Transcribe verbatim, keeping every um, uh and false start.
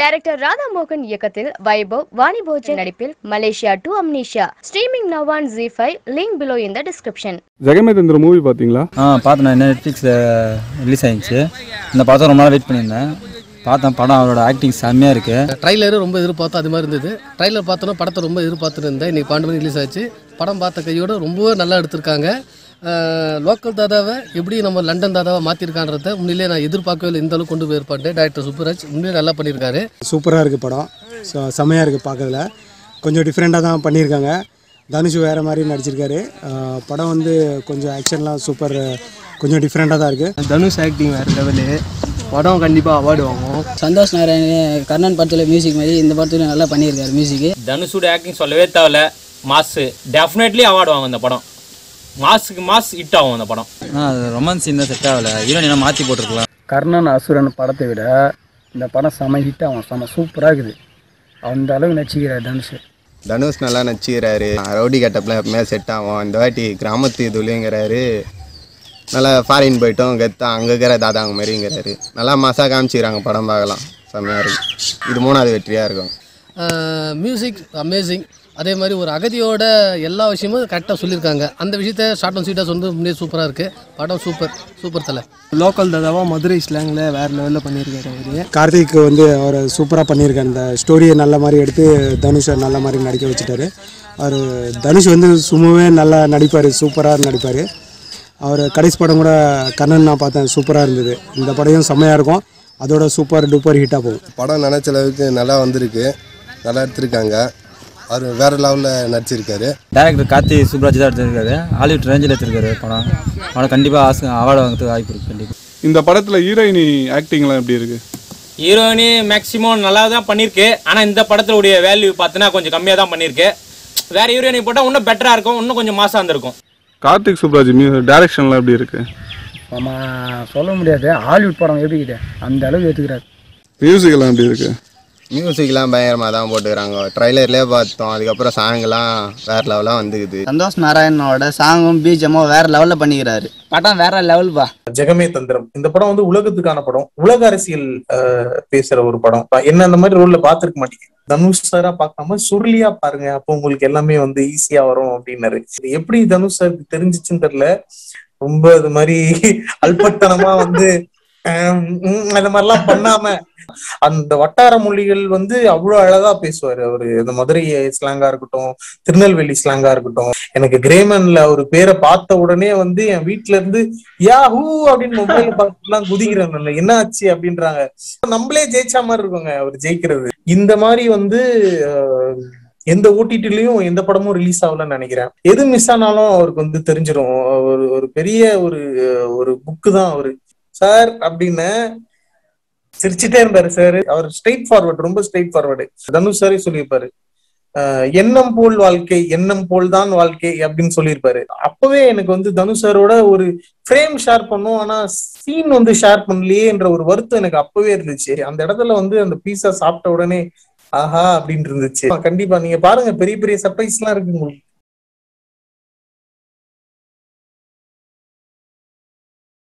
Director Radha மோகன் இயக்கத்தில் வைபவ் வாணி போஜன் நடிப்பில் Malaysia to amnesia streaming now on Zee five. Link below in the description. ஜெகமேந்திர movie பார்த்தீங்களா? ஆ பார்த்தேன். நான் நெட்ஃப்ளிக்ஸில் ரிலீஸ் ஆயிடுச்சு. இந்த படத்தை ரொம்ப நாள் வெயிட் பண்ணியிருந்தேன். பார்த்தேன். படம் அவரோட ஆக்டிங் செம்மையாக இருக்குது. ட்ரைலரு ரொம்ப எதிர்பார்த்தோம், அது மாதிரி இருந்தது. ட்ரைலர் பார்த்தோன்னா படத்தை ரொம்ப எதிர்பார்த்துட்டு இருந்தேன். இன்றைக்கி பன்னெண்டு மணி ரிலீஸ் ஆச்சு. படம் பார்த்த கையோடு ரொம்பவே நல்லா எடுத்திருக்காங்க. லோக்கல் தாதாவை எப்படி நம்ம லண்டன் தாதாவை மாற்றிருக்கான்றத உண்மையிலே நான் எதிர்பார்க்கவே இல்லை. இந்த அளவுக்கு கொண்டு போயிருப்பாட்டு டைரக்டர் சூப்பராஜ் உண்மையிலே நல்லா பண்ணியிருக்காரு. சூப்பராக இருக்குது படம். ஸோ செம்மையாக இருக்குது பார்க்கறதுல. கொஞ்சம் டிஃப்ரெண்ட்டாக தான் பண்ணியிருக்காங்க. தனுஷ் வேறு மாதிரி நடிச்சிருக்காரு. படம் வந்து கொஞ்சம் ஆக்ஷன்லாம் சூப்பர், கொஞ்சம் டிஃப்ரெண்ட்டாக தான் இருக்குது. தனுஷ் ஆக்டிங் வேறு லெவலு. படம் கண்டிப்பாக அவார்டு வாங்கும். சந்தோஷ் நாராயண் கர்ணன் படத்தில் மியூசிக் மாதிரி இந்த படத்தில் நல்லா பண்ணியிருக்காரு மியூசிக்கு. தனுஷோட ஆக்டிங் சொல்லவே தேவையில்ல. மாசு டெஃபினெட்லி அவார்டு வாங்கும் இந்த படம். மாசுக்கு மாஸ் ஹிட் ஆகும் அந்த படம். அது ரொமான்ஸ் இந்த செட் ஆகலை. ஹீரோயினா மாற்றி போட்டிருக்கலாம். கர்ணன் அசுரன் படத்தை விட இந்த படம் செம ஹிட் ஆகும். செம சூப்பராக இருக்குது. அந்த அளவுக்கு நடிச்சுக்கிறார் தனுஷ். தனுஷ் நல்லா நடிச்சுக்கிறாரு. ரவுடி கட்டப்லாம் எப்பவுமே செட் ஆகும். இந்த வாட்டி கிராமத்து இதுலேங்கிறாரு. நல்லா ஃபாரின் போயிட்டோம் கெத்தா அங்கே இருக்கிற தாதாங்க மாதிரிங்கிறாரு. நல்லா மாசாக காமிச்சிக்கிறாங்க. படம் பார்க்கலாம், செம்மையாக இருக்கும். இது மூணாவது வெற்றியாக இருக்கும். Music amazing. அதே மாதிரி ஒரு அகதியோட எல்லா விஷயமும் கரெக்டாக சொல்லியிருக்காங்க. அந்த விஷயத்த ஷார்ட் அண்ட் ஸ்வீட்டாக வந்து முன்னே சூப்பராக இருக்குது. படம் சூப்பர் சூப்பர் தலை. லோக்கல் தாதாவாக மதுரை ஸ்லாங்கில் வேறு லெவலில் பண்ணியிருக்காரு அவர். கார்த்திக் வந்து அவர் சூப்பராக பண்ணியிருக்காரு. இந்த ஸ்டோரியை நல்ல மாதிரி எடுத்து தனுஷை நல்ல மாதிரி நடிக்க வச்சுட்டாரு. அவர் தனுஷ் வந்து சும்மாவே நல்லா நடிப்பார், சூப்பராக நடிப்பார். அவர் கடைசி படம் கூட கண்ணன் நான் பார்த்தேன், சூப்பராக இருந்தது. இந்த படையும் செம்மையாக இருக்கும். அதோட சூப்பர் டூப்பர் ஹிட்டாக போகும். படம் நினச்ச அளவுக்கு நல்லா வந்திருக்கு. நல்லா எடுத்திருக்காங்க. அவர் வேறு லெவலில் நடிச்சிருக்காரு. டேரக்டர் கார்த்தி சூப்பராஜ் தான் எடுத்திருக்காரு. ஹாலிவுட் ரேஞ்சில் எடுத்திருக்காரு. படம் படம் கண்டிப்பாக ஆசை அவார்டு வாங்கிறதுக்கு வாய்ப்பு இருக்குது. கண்டிப்பாக இந்த படத்தில் ஹீரோயினி ஆக்டிங்லாம் எப்படி இருக்குது? ஹீரோயினி மேக்ஸிமம் நல்லா தான் பண்ணியிருக்கு. ஆனால் இந்த படத்துடைய வேல்யூ பார்த்தீங்கன்னா கொஞ்சம் கம்மியாக தான் பண்ணியிருக்கு. வேறு ஹீரோயினி போட்டால் இன்னும் பெட்டராக இருக்கும், இன்னும் கொஞ்சம் மாசாக இருந்திருக்கும். கார்த்திக் சூப்பராஜ் மியூ டைரக்ஷன்லாம் எப்படி இருக்குது? நம்ம சொல்ல முடியாது. ஹாலிவுட் படம் எப்படிக்கிட்ட அந்த அளவுக்கு எடுத்துக்கிறாரு. மியூசிக்கெல்லாம் எப்படி இருக்குது? மியூசிக்லாம் பயங்கரமாக தான் போட்டுக்கிறாங்க. ட்ரைலர்லேயே பார்த்தோம். அதுக்கப்புறம் சாங்கெல்லாம் வேறு லெவலாக வந்துக்குது. சந்தோஷ் நாராயணனோட சாங்கும் பீஜமும் வேற லெவலில் பண்ணிக்கிறாரு. படம் வேற லெவல் பா. ஜெகமே தந்திரம் இந்த படம் வந்து உலகத்துக்கான படம். உலக அரசியல் பேசுற ஒரு படம். என்ன அந்த மாதிரி ரோல்ல பாத்துருக்க மாட்டீங்க. தனுஷ் சாரா பார்க்காம சுருளியா பாருங்க, அப்போ உங்களுக்கு எல்லாமே வந்து ஈஸியா வரும் அப்படின்னாரு. எப்படி தனுஷ் சாருக்கு தெரிஞ்சிச்சுன்னு தெரியல. ரொம்ப இது மாதிரி அல்பத்தனமா வந்து அந்த மாதிரிலாம் பண்ணாம அந்த வட்டார மொழிகள் வந்து அவ்வளவு அழகா பேசுவாரு அவரு. இந்த மதுரை ஸ்லாங்கா இருக்கட்டும், திருநெல்வேலி ஸ்லாங்கா இருக்கட்டும். எனக்கு கிரேமன்ல ஒரு பேரை பார்த்த உடனே வந்து என் வீட்டுல இருந்து யா ஹூ அப்படின்னு மொபைல் பார்த்துலாம் குதிக்கிறாங்க. என்ன ஆச்சு அப்படின்றாங்க. நம்மளே ஜெயிச்சா மாதிரி இருக்குங்க அவர் ஜெயிக்கிறது. இந்த மாதிரி வந்து எந்த ஓடிடிலையும் எந்த படமும் ரிலீஸ் ஆகலன்னு நினைக்கிறேன். எது மிஸ் ஆனாலும் அவருக்கு வந்து தெரிஞ்சிடும். ஒரு ஒரு பெரிய ஒரு ஒரு புக்கு தான் அவரு சார் அப்படின்னு சிரிச்சுட்டே இருந்தாரு சார். அவர் ஸ்ட்ரெயிட் ஃபார்வர்டு, ரொம்ப ஸ்ட்ரெயிட் ஃபார்வர்டு. தனுஷ் சாரே சொல்லியிருப்பாரு, எண்ணம் போல் வாழ்க்கை, எண்ணம் போல் தான் வாழ்க்கை அப்படின்னு சொல்லியிருப்பாரு. அப்பவே எனக்கு வந்து தனுஷ் சாரோட ஒரு ஃப்ரேம் ஷேர் பண்ணும், ஆனா சீன் வந்து ஷேர் பண்ணலையே என்ற ஒரு வருத்தம் எனக்கு அப்பவே இருந்துச்சு. அந்த இடத்துல வந்து அந்த பீஸா சாப்பிட்ட உடனே ஆஹா அப்படின்னு இருந்துச்சு. கண்டிப்பா நீங்க பாருங்க, பெரிய பெரிய சர்ப்ரைஸ் எல்லாம் இருக்கு உங்களுக்கு.